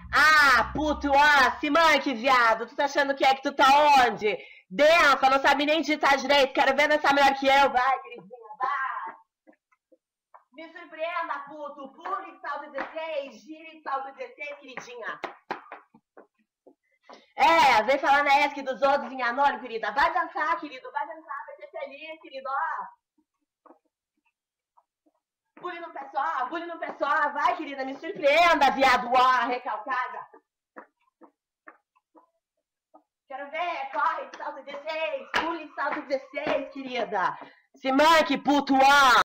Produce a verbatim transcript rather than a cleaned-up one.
Ah, puto, ah, se manque, viado. Tu tá achando que é que tu tá onde? Densa, não sabe nem digitar direito. Quero ver dançar melhor que eu. Vai, queridinha, vai. Me surpreenda, puto. Pule, salto dezesseis. Gire, salto dezesseis, queridinha. É, vem falar na ESC dos outros em anônimo, querida. Vai dançar, querido. Vai dançar, vai ser feliz, querido. Ó. Pule no pessoal, pule no pessoal. Vai, querida, me surpreenda, viado. Ó, recalcada. Quero ver, corre, salto dezesseis. Pule, salto dezesseis, querida. Se manque, puto, ó.